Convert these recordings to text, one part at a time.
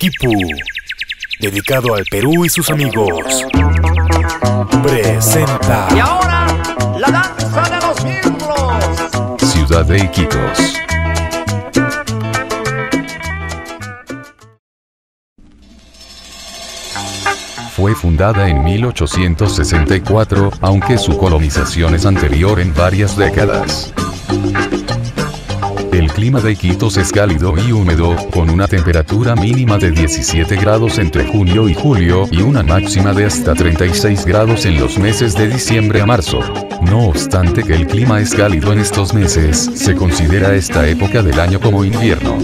Quipu, dedicado al Perú y sus amigos, presenta. Y ahora, la danza de los miembros. Ciudad de Iquitos. Fue fundada en 1864, aunque su colonización es anterior en varias décadas. El clima de Iquitos es cálido y húmedo, con una temperatura mínima de 17 grados entre junio y julio y una máxima de hasta 36 grados en los meses de diciembre a marzo. No obstante que el clima es cálido en estos meses, se considera esta época del año como invierno.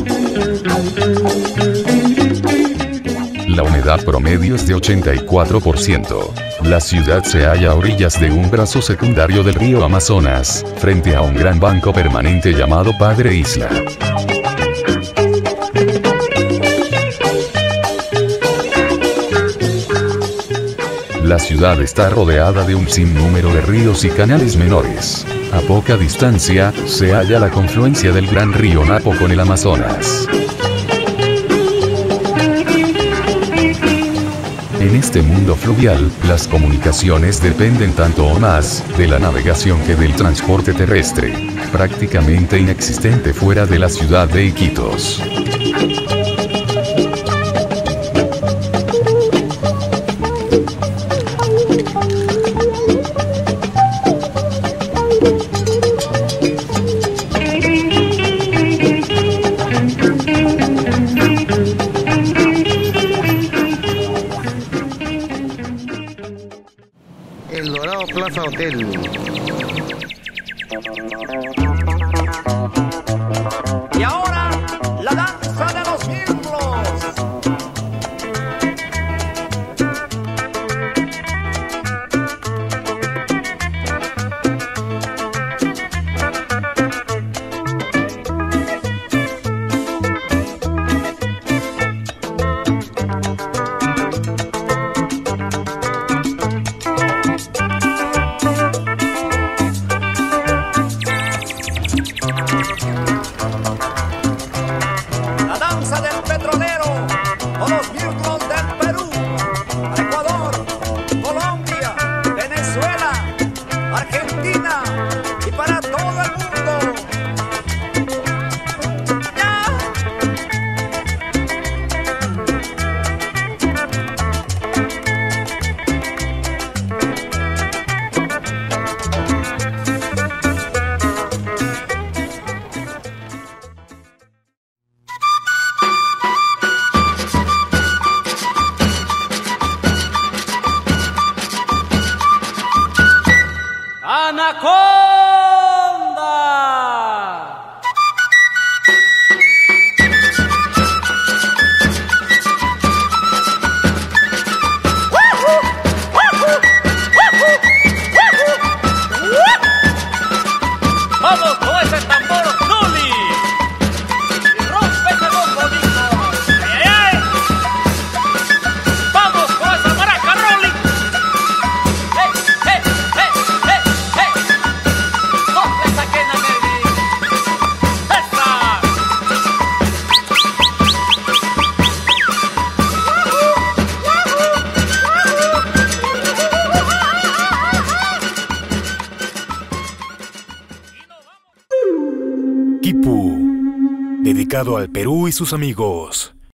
La humedad promedio es de 84%. La ciudad se halla a orillas de un brazo secundario del río Amazonas, frente a un gran banco permanente llamado Padre Isla. La ciudad está rodeada de un sinnúmero de ríos y canales menores. A poca distancia, se halla la confluencia del gran río Napo con el Amazonas. En este mundo fluvial, las comunicaciones dependen tanto o más de la navegación que del transporte terrestre, prácticamente inexistente fuera de la ciudad de Iquitos. El Dorado Plaza Hotel. Y ahora, la danza de los miembros. La danza del petrolero, o los miembros del Perú, Ecuador, Colombia, Venezuela, Argentina y para todo el mundo. ¡Ya! ¡Anaconda! ¡Vamos con ese tambor, Zuli! ¡Y rompe ese bombo, Nico! ¡Ay, ay, ay! ¡Vamos con esa maraca, Rolling! ¡Hey, hey, hey, hey, hey! ¡Sopla esa quena, baby! ¡Esa! Quipu, dedicado al Perú y sus amigos.